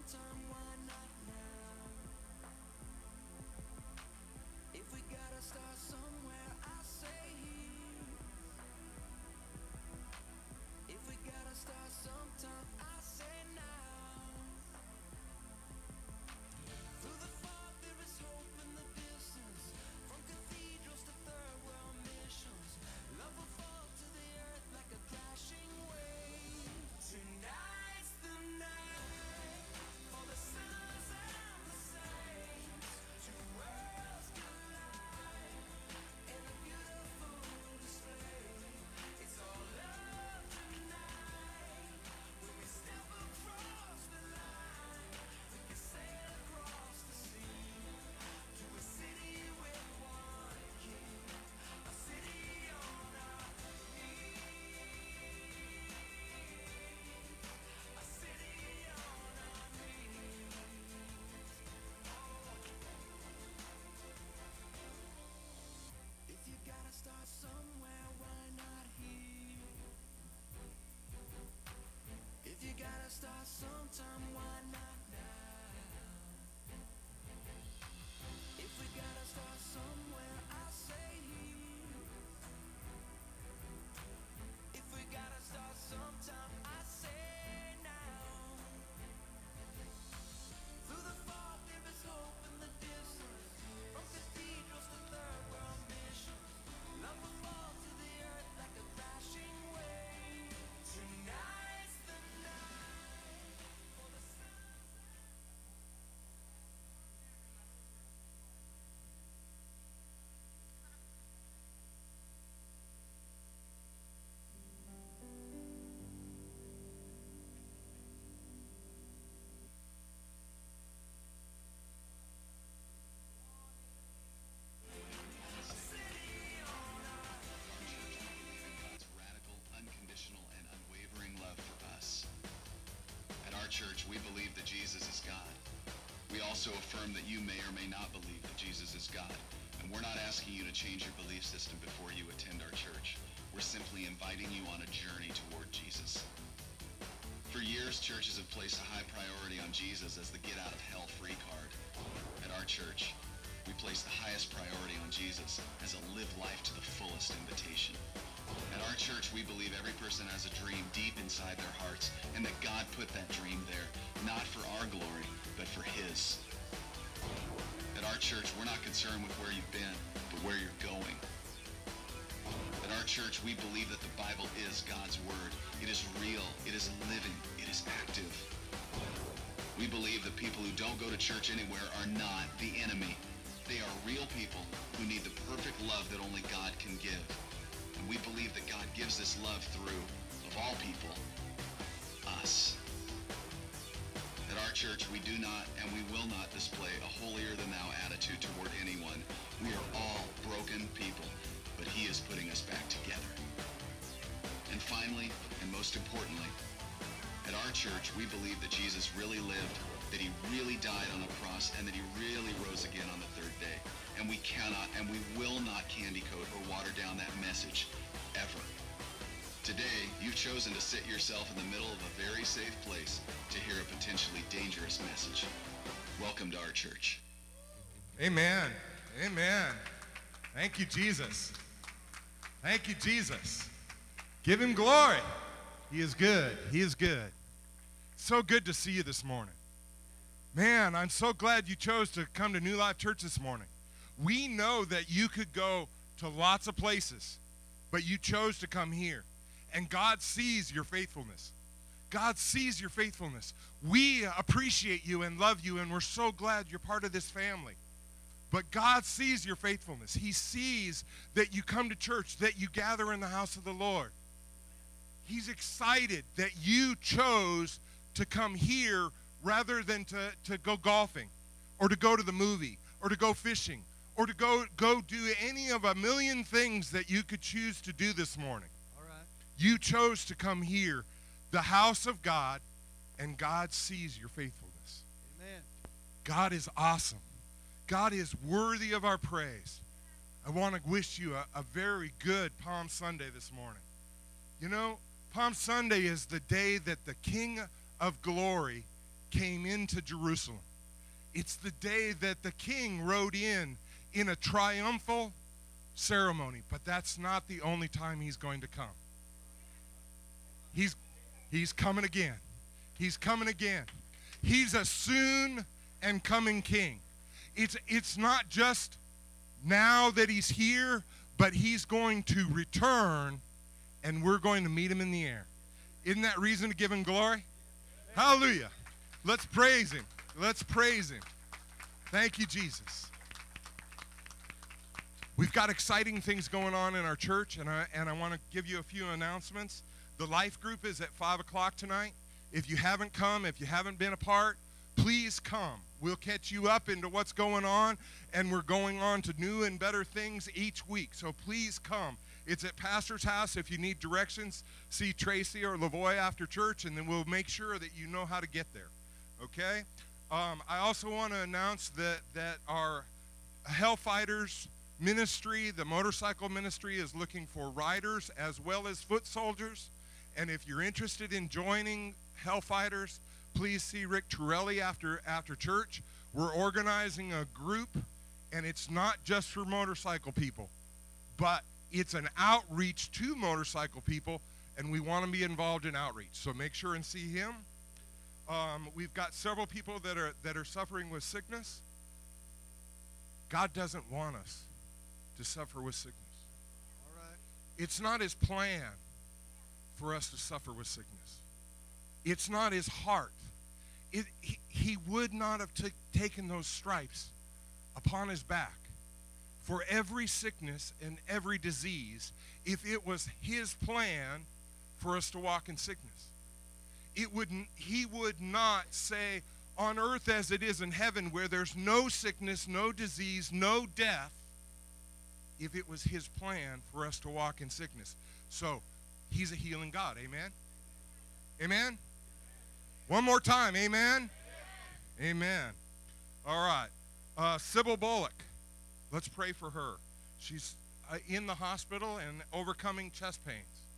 sometime, why not now? If we gotta start somewhere, I say here. If we gotta start sometime, I say now. Through the fog there is hope in the distance. From cathedrals to third world missions, love will fall to the earth like a crashing wave. Tonight's the night for the sinners and the saints. Two worlds collide in a beautiful display. It's all love tonight. When we step across the line, we can sail across the sea to a city with one king, a city on our knees, a city on our knees. If you gotta start somewhere, why not here? If you gotta start sometime, why not now? If we gotta start somewhere, I say here. If we gotta start sometime, I say now. Through the fog there is hope in the distance. From cathedrals to third world missions, love will fall to the earth like a crashing wave. Tonight's the night for the sinners. God's radical, unconditional, and unwavering love for us. At our church, we believe that Jesus is God. We also affirm that you may or may not believe that Jesus is God. And we're not asking you to change your belief system before you attend our church. We're simply inviting you on a journey toward Jesus. For years, churches have placed a high priority on Jesus as the get-out-of-hell-free card. At our church, we place the highest priority on Jesus as a live life to the fullest invitation. At our church, we believe every person has a dream deep inside their hearts, and that God put that dream there, not for our glory, but for His. At our church, we're not concerned with where you've been, but where you're going. At our church, we believe that the Bible is God's Word. It is real, it is living, it is active. We believe that people who don't go to church anywhere are not the enemy. They are real people who need the perfect love that only God can give. And we believe that God gives this love through, of all people, us. At our church, we do not and we will not display a holier-than-thou attitude toward anyone. We are all broken people, but He is putting us back together. And finally, and most importantly, at our church, we believe that Jesus really lived, that He really died on a cross, and that He really rose again on the third day. And we cannot and we will not candy coat or water down that message, ever. Today, you've chosen to sit yourself in the middle of a very safe place to hear a potentially dangerous message. Welcome to our church. Amen. Amen. Thank you, Jesus. Thank you, Jesus. Give Him glory. He is good. He is good. So good to see you this morning. Man, I'm so glad you chose to come to New Life Church this morning. We know that you could go to lots of places, but you chose to come here. And God sees your faithfulness. God sees your faithfulness. We appreciate you and love you, and we're so glad you're part of this family. But God sees your faithfulness. He sees that you come to church, that you gather in the house of the Lord. He's excited that you chose to come here rather than to go golfing or to go to the movie or to go fishing or to go do any of a million things that you could choose to do this morning. All right. You chose to come here, the house of God, and God sees your faithfulness. Amen. God is awesome. God is worthy of our praise. I want to wish you a very good Palm Sunday this morning. You know, Palm Sunday is the day that the King of Glory came into Jerusalem. It's the day that the king rode in a triumphal ceremony. But that's not the only time he's going to come. He's coming again. He's coming again. He's a soon and coming king. It's not just now that he's here, but he's going to return, and we're going to meet him in the air. Isn't that reason to give him glory? Hallelujah. Let's praise him. Let's praise him. Thank you, Jesus. We've got exciting things going on in our church, and I want to give you a few announcements. The life group is at 5 o'clock tonight. If you haven't come, if you haven't been a part, please come. We'll catch you up into what's going on, and we're going on to new and better things each week. So please come. It's at Pastor's house. If you need directions, see Tracy or Lavoy after church, and then we'll make sure that you know how to get there. Okay? I also want to announce that our Hellfighters ministry, the motorcycle ministry, is looking for riders as well as foot soldiers. And if you're interested in joining Hellfighters, please see Rick Torelli after church. We're organizing a group, and it's not just for motorcycle people, but it's an outreach to motorcycle people, and we want to be involved in outreach. So make sure and see him. We've got several people that are suffering with sickness. God doesn't want us to suffer with sickness. All right. It's not his plan for us to suffer with sickness. It's not his heart. He would not have taken those stripes upon his back for every sickness and every disease if it was his plan for us to walk in sickness. He would not say, on earth as it is in heaven, where there's no sickness, no disease, no death, if it was his plan for us to walk in sickness. So he's a healing God. Amen? Amen? One more time. Amen? Amen. All right. Sybil Bullock. Let's pray for her. She's in the hospital and overcoming chest pains.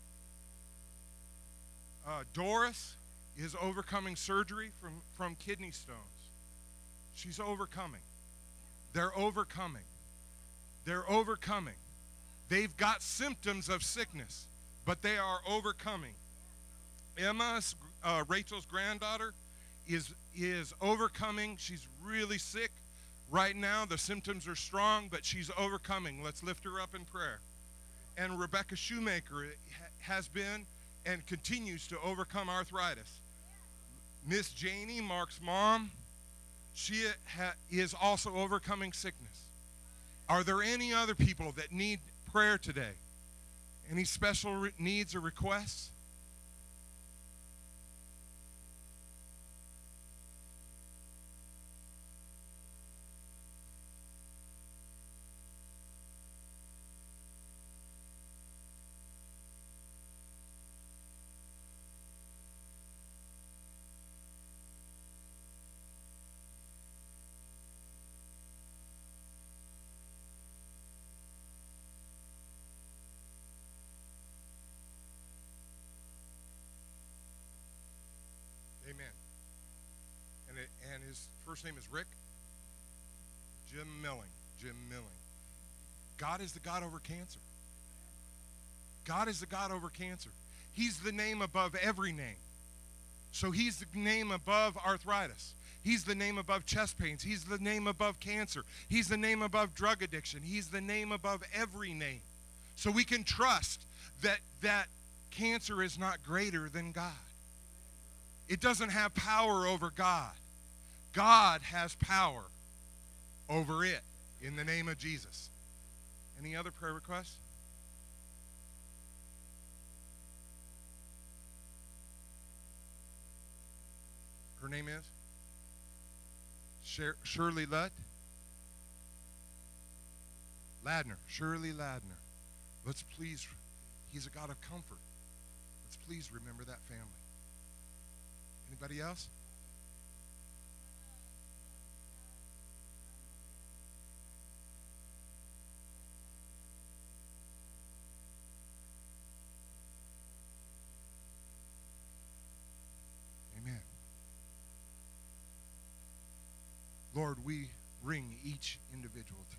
Doris is overcoming surgery from kidney stones. She's overcoming. They're overcoming. They're overcoming. They've got symptoms of sickness, but they are overcoming. Emma, Rachel's granddaughter, is overcoming. She's really sick right now. The symptoms are strong, but she's overcoming. Let's lift her up in prayer. And Rebecca Shoemaker has been and continues to overcome arthritis. Miss Janie, Mark's mom, she is also overcoming sickness. Are there any other people that need prayer today? Any special needs or requests? Amen. And his first name is Rick? Jim Milling. Jim Milling. God is the God over cancer. God is the God over cancer. He's the name above every name. So he's the name above arthritis. He's the name above chest pains. He's the name above cancer. He's the name above drug addiction. He's the name above every name. So we can trust that cancer is not greater than God. It doesn't have power over God. God has power over it in the name of Jesus. Any other prayer requests? Her name is Shirley Ladner. Shirley Ladner. Let's please, he's a God of comfort. Let's please remember that family. Anybody else? Amen. Lord, we bring each individual to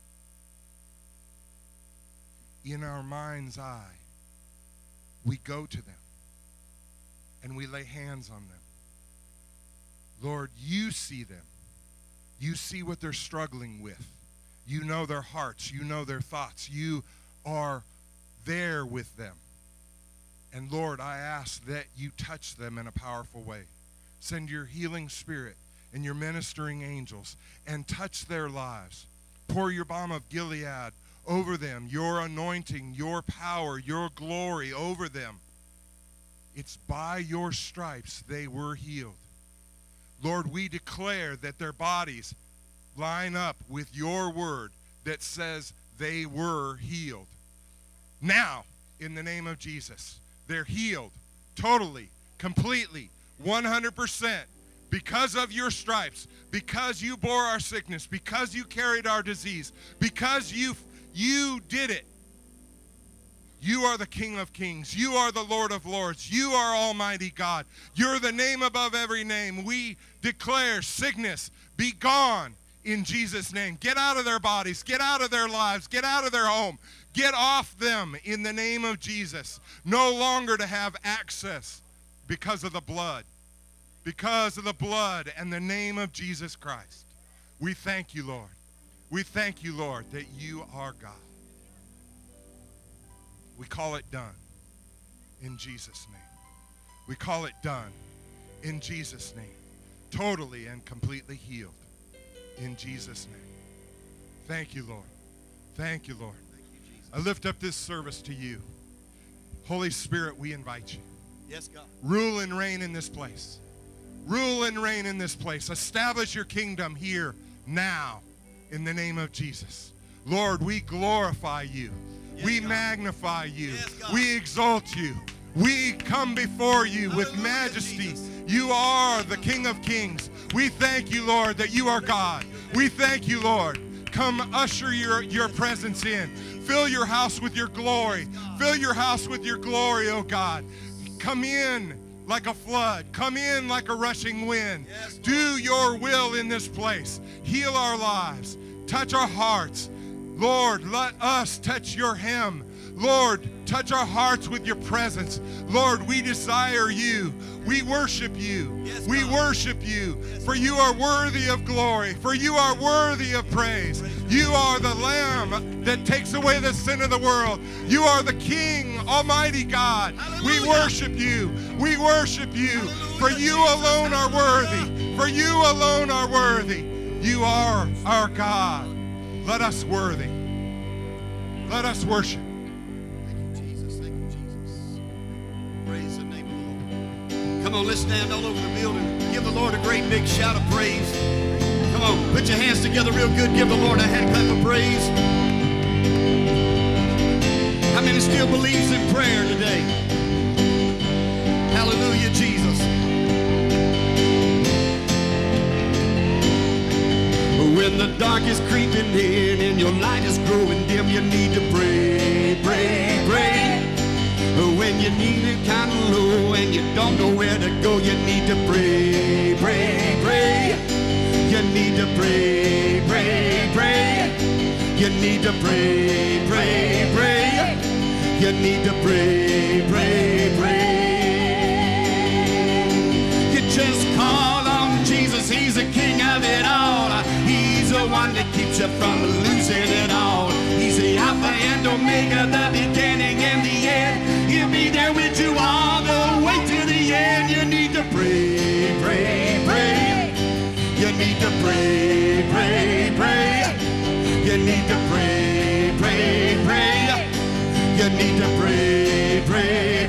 you. In our mind's eye, we go to them and we lay hands on them. Lord, you see them. You see what they're struggling with. You know their hearts. You know their thoughts. You are there with them. And Lord, I ask that you touch them in a powerful way. Send your healing spirit and your ministering angels and touch their lives. Pour your balm of Gilead over them, your anointing, your power, your glory over them. It's by your stripes they were healed. Lord, we declare that their bodies line up with your word that says they were healed. Now, in the name of Jesus, they're healed totally, completely, 100%, because of your stripes, because you bore our sickness, because you carried our disease, because you did it. You are the King of Kings. You are the Lord of Lords. You are Almighty God. You're the name above every name. We declare sickness, be gone in Jesus' name. Get out of their bodies. Get out of their lives. Get out of their home. Get off them in the name of Jesus. No longer to have access because of the blood. Because of the blood and the name of Jesus Christ. We thank you, Lord. We thank you, Lord, that you are God. We call it done in Jesus' name. We call it done in Jesus' name. Totally and completely healed in Jesus' name. Thank you, Lord. Thank you, Lord. I lift up this service to you. Holy Spirit, we invite you. Yes, God. Rule and reign in this place. Rule and reign in this place. Establish your kingdom here now in the name of Jesus. Lord, we glorify you. Yes, we God. magnify you. Yes, God. We exalt you. We come before you with Hallelujah, majesty. Jesus. You are the King of Kings. We thank you, Lord, that you are God. We thank you, Lord. Come usher your presence in. Fill your house with your glory. Fill your house with your glory, oh God. Come in like a flood. Come in like a rushing wind. Yes, Lord. Do your will in this place. Heal our lives. Touch our hearts. Lord, let us touch your hem. Lord, touch our hearts with your presence. Lord, we desire you. We worship you. Yes, We God. worship you. Yes, For you are worthy of glory. For you are worthy of praise. You are the Lamb that takes away the sin of the world. You are the King, Almighty God. We Hallelujah. worship you. We worship you. For Hallelujah, you Jesus. alone are worthy. For you alone are worthy. You are our God. Let us worthy. Let us worship. Thank you, Jesus. Thank you, Jesus. Praise the name of the Lord. Come on, let's stand all over the building. Give the Lord a great big shout of praise. Come on, put your hands together real good. Give the Lord a hand clap of praise. How many still believes in prayer today? Hallelujah, Jesus. When the dark is creeping in and your light is growing dim, you need to pray, pray, pray. When you need it kind of low and you don't know where to go, you need to pray, pray, pray. You need to pray, pray, pray. You need to pray, pray, pray. You need to pray, pray, pray. You just call on Jesus, he's the king of it all. He's the one that keeps you from losing it all. He's the Alpha and Omega, the beginning and the end. He'll be there with you all the way to the end. You need to pray, pray, pray. You need to pray, pray, pray. You need to pray, pray, pray. You need to pray, pray,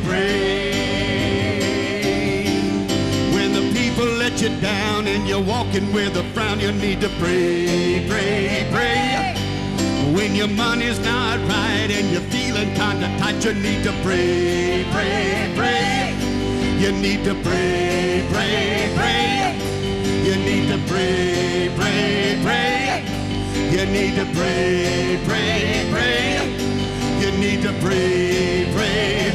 pray. When the people let you down and you're walking with a frown, you need to pray, pray, pray. When your money's not right and you're feeling kind of tight, you need to pray, pray, pray. You need to pray, pray, pray. You need to pray, pray, pray. You need to pray, pray, pray. You need to pray, pray,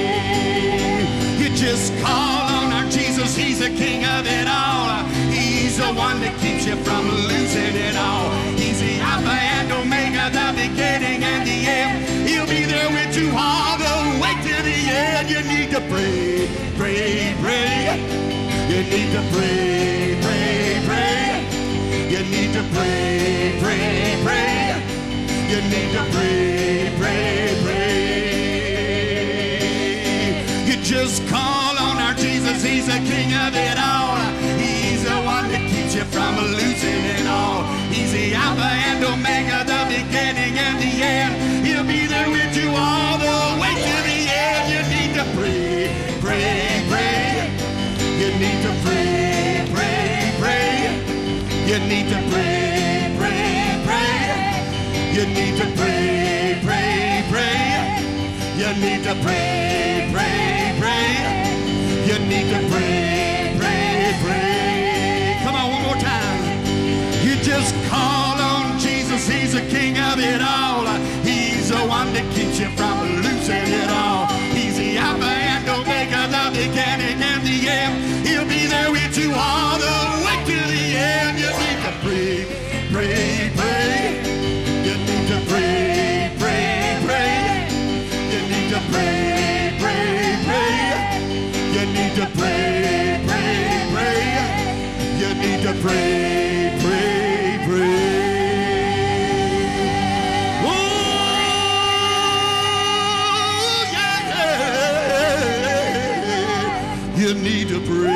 pray. You just call on our Jesus, he's the king of it all. He's He's the one that keeps you from losing it all. He's the Alpha and Omega, the beginning and the end. He'll be there with you all the way to the end. You need to pray, pray, pray. You need to pray, pray, pray. You need to pray, pray, pray. You need to pray, pray, pray. You just call on our Jesus. He's the King of it all. He's the one that keeps you from losing it all. He's the Alpha and Omega, the beginning and the end. He'll be there with you all the way to the end. You need to pray, pray, pray. You need to pray, pray, pray. You need to pray, pray, pray. You need to pray, pray, pray. You need to pray, pray, pray. You need to pray, pray, pray. Come on, one more time. You just call on Jesus. He's the King of it all. He's the one that keeps you from losing it all. He's the Alpha and Omega, the beginning and the end. He'll be there with you all the way to the end. You need to pray, pray, pray. You need to pray, pray, pray. You need to pray, pray, pray. You need to pray, pray, pray. You need to pray, pray, pray. You need to pray.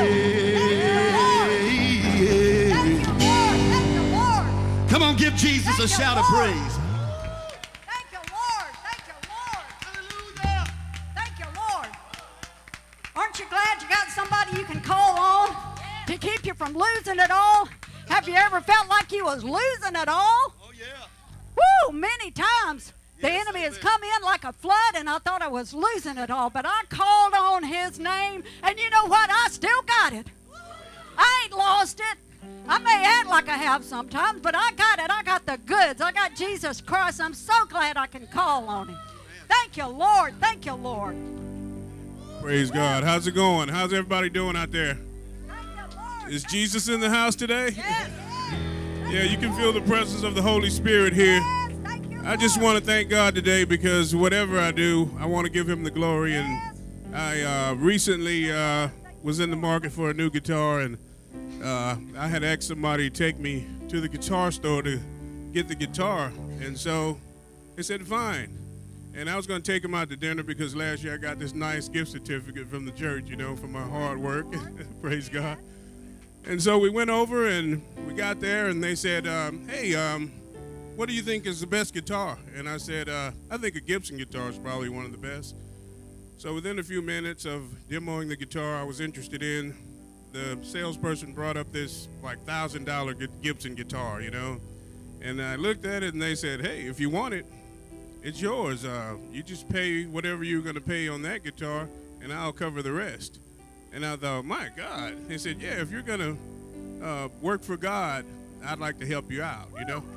Thank you, Lord. Thank you, Lord. Come on, give Jesus a Thank you, shout of Lord. praise. Thank you, Lord. Thank you, Lord. Hallelujah. Thank you, Lord. Aren't you glad you got somebody you can call on to keep you from losing it all? Have you ever felt like you was losing it all? Oh, yeah. Woo, many times. The enemy has come in like a flood, and I thought I was losing it all. But I called on his name, and you know what? I still got it. I ain't lost it. I may act like I have sometimes, but I got it. I got the goods. I got Jesus Christ. I'm so glad I can call on him. Thank you, Lord. Thank you, Lord. Praise God. How's it going? How's everybody doing out there? Thank you, Lord. Is Jesus in the house today? Yes. Yeah, you can feel the presence of the Holy Spirit here. Yes. Thank you, I just Lord. want to thank God today because whatever I do, I want to give him the glory. And I recently was in the market for a new guitar, and I had asked somebody to take me to the guitar store to get the guitar. And so they said, fine. And I was going to take him out to dinner because last year I got this nice gift certificate from the church, you know, for my hard work. Praise God. And so we went over and we got there, and they said, hey, what do you think is the best guitar? And I said, I think a Gibson guitar is probably one of the best. So within a few minutes of demoing the guitar I was interested in, the salesperson brought up this like $1,000 Gibson guitar, you know. And I looked at it and they said, hey, if you want it, it's yours. You just pay whatever you're going to pay on that guitar and I'll cover the rest. And I thought, my God. They said, yeah, if you're going to work for God, I'd like to help you out, you know.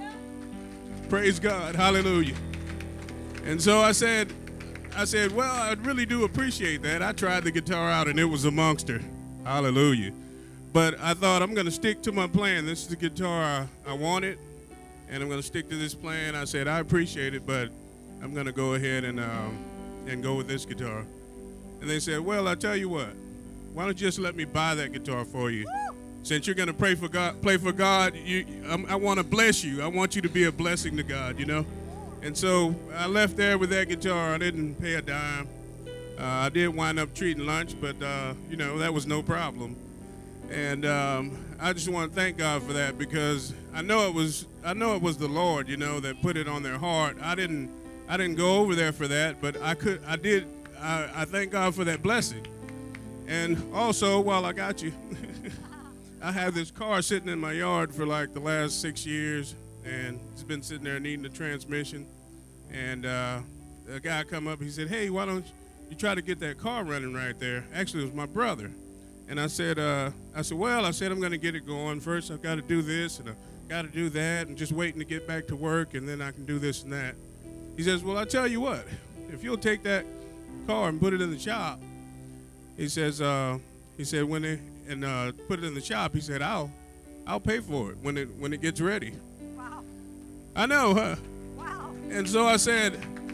Praise God. Hallelujah. And so I said, well, I really do appreciate that. I tried the guitar out and it was a monster. Hallelujah. But I thought I'm going to stick to my plan. This is the guitar I wanted, and I'm going to stick to this plan. I said, I appreciate it, but I'm going to go ahead and go with this guitar. And they said, well, I tell you what, why don't you just let me buy that guitar for you? Since you're going to play for God, I want to bless you. I want you to be a blessing to God, you know. And so I left there with that guitar. I didn't pay a dime. I did wind up treating lunch, but, you know, that was no problem. And I just want to thank God for that because I know it was the Lord, you know, that put it on their heart. I didn't go over there for that, but I thank God for that blessing. And also, while I got you, I have this car sitting in my yard for like the last 6 years, and it's been sitting there needing a transmission. And a guy come up, he said, hey, why don't you try to get that car running right there? Actually, it was my brother. And I said, I'm going to get it going. First, I've got to do this, and I've got to do that, and just waiting to get back to work, and then I can do this and that. He says, well, I tell you what, if you'll take that car and put it in the shop, he says, He said, when it, and put it in the shop. He said, I'll pay for it when it gets ready. Wow. I know, huh? Wow. And so I said,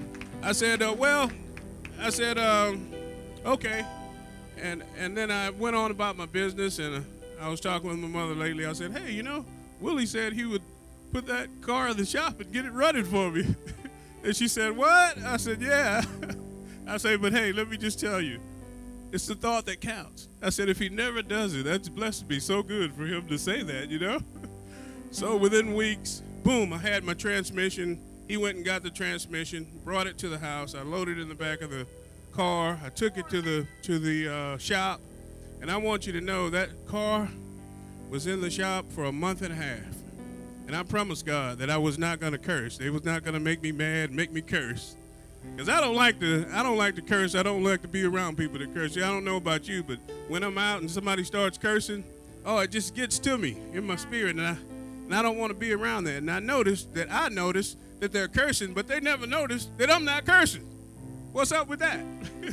okay. And then I went on about my business, and I was talking with my mother lately. I said, hey, you know, Willie said he would put that car in the shop and get it running for me. And she said, what? I said, yeah. I said, but hey, let me just tell you, it's the thought that counts. I said, if he never does it, that's blessed to be so good for him to say that, you know? So within weeks, boom, I had my transmission. He went and got the transmission, brought it to the house. I loaded it in the back of the car. I took it to the shop. And I want you to know that car was in the shop for a month and a half. And I promised God that I was not going to curse. They was not going to make me mad, make me curse. Because I don't like to curse. I don't like to be around people that curse. I don't know about you, but when I'm out and somebody starts cursing, oh, it just gets to me in my spirit, and I don't want to be around that. And I noticed that they're cursing, but they never noticed that I'm not cursing. What's up with that?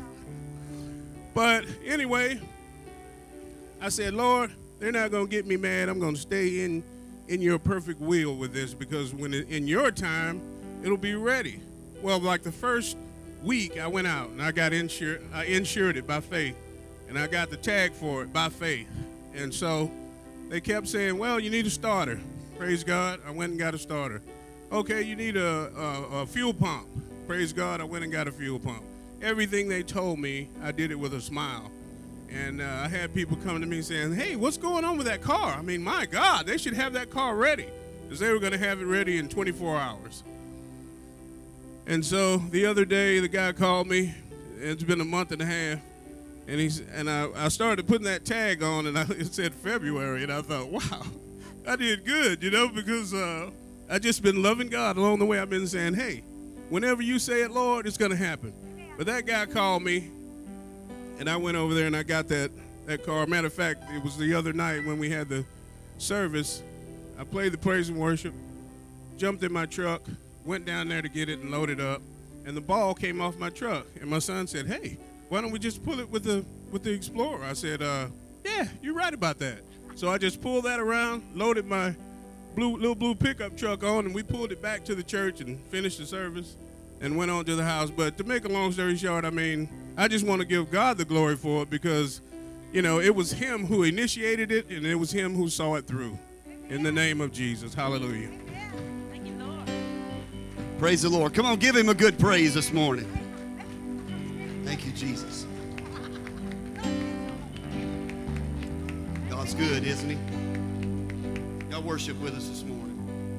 But anyway, I said, Lord, they're not going to get me mad. I'm going to stay in your perfect will with this, because when in your time, it'll be ready. Well, like the first week I went out and I got insured. I insured it by faith, and I got the tag for it by faith. And so they kept saying, well, you need a starter. Praise God. I went and got a starter. Okay, you need a fuel pump. Praise God. I went and got a fuel pump. Everything they told me, I did it with a smile. And I had people coming to me saying, hey, what's going on with that car? I mean, my God, they should have that car ready, because they were going to have it ready in 24 hours. And so the other day, the guy called me. It's been a month and a half. And I started putting that tag on, and it said February. And I thought, wow, I did good, you know, because I just been loving God along the way. I've been saying, hey, whenever you say it, Lord, it's going to happen. But that guy called me, and I went over there and I got that car. Matter of fact, it was the other night when we had the service. I played the praise and worship, jumped in my truck, went down there to get it and load it up, and the ball came off my truck. And my son said, hey, why don't we just pull it with the Explorer? I said, yeah, you're right about that. So I just pulled that around, loaded my little blue pickup truck on, and we pulled it back to the church and finished the service and went on to the house. But to make a long story short, I mean, I just want to give God the glory for it, because, you know, it was him who initiated it, and it was him who saw it through. In the name of Jesus, hallelujah. Praise the Lord. Come on, give him a good praise this morning. Thank you, Jesus. God's good, isn't he? Y'all worship with us this morning.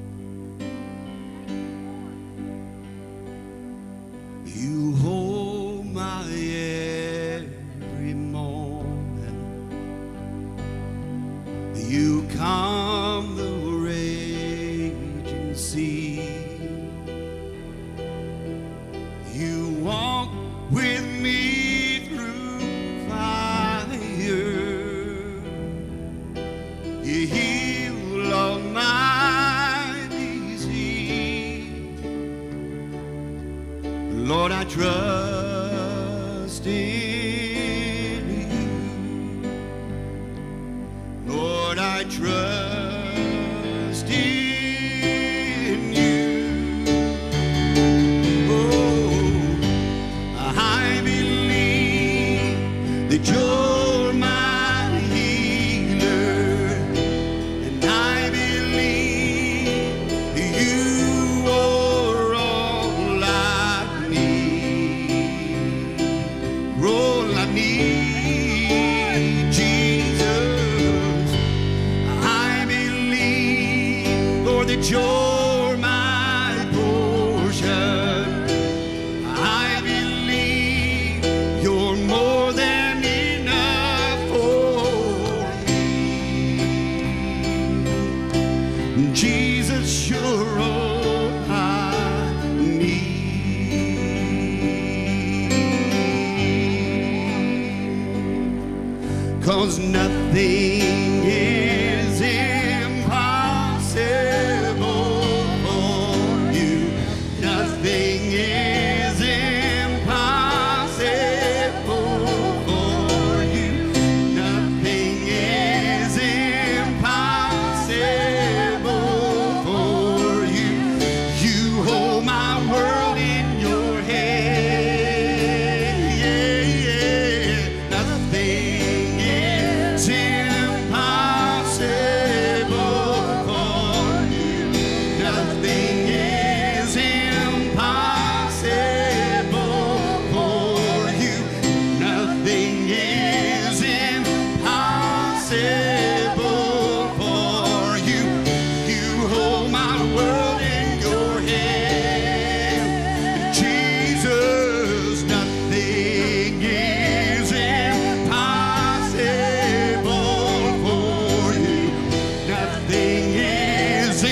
You hold my every moment. You calm the raging sea. You walk with me through fire. You heal all my disease. Lord, I trust in you. Lord, I trust in you. Oh, I believe that you're my healer, and I believe you are all I need. All I need, Jesus. I believe, Lord, that you're my portion. I believe you're more than enough for me. Jesus, you're all I need. 'Cause nothing is impossible for you. Nothing is impossible for you. Nothing Nothing is impossible for you. Nothing is impossible for you. You hold my world in your hand. Jesus, nothing is impossible for you. Nothing is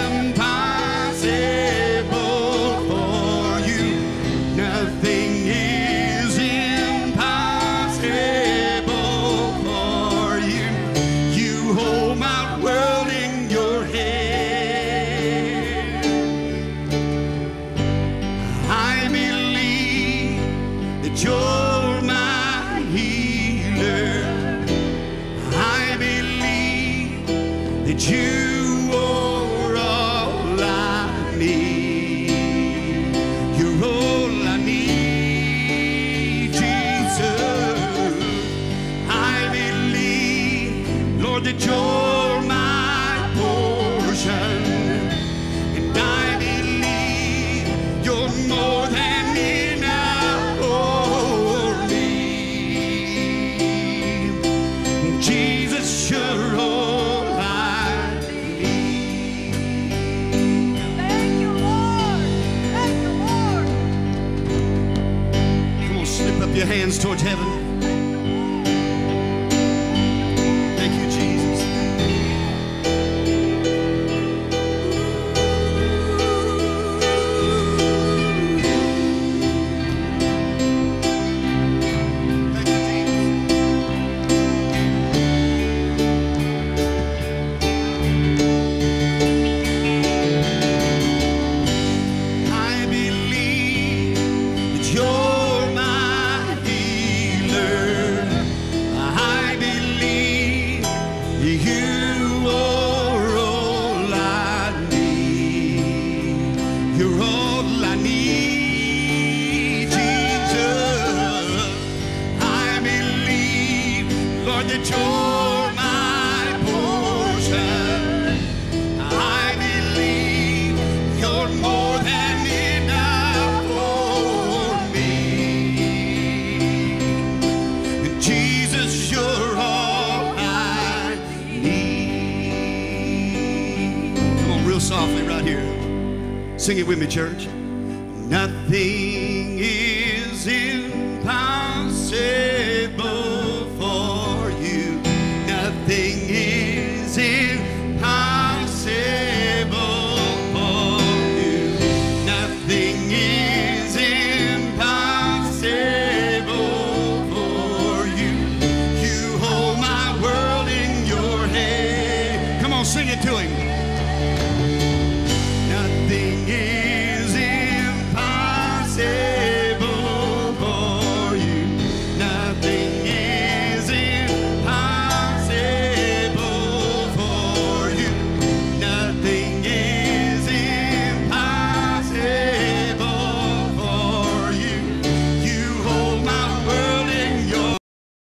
impossible for you. Nothing is impossible for you. You hold my world in your hand. I believe that you're my healer. I believe that you are all I need. You're all I need, Jesus. I believe, Lord, that you're my portion. And I believe you're more than enough for me. Jesus, you're all I need. Thank you, Lord. Thank you, Lord. Come on, slip up your hands towards heaven. Thank you, Jesus. Thank you, Jesus. I believe that you're my healer. I believe you are all I need. You're all I need, Jesus. I believe, Lord, that you're my portion. I believe you're more than enough for me. Jesus, you're all I need. Come on, real softly right here. Sing it with me, church. Nothing is impossible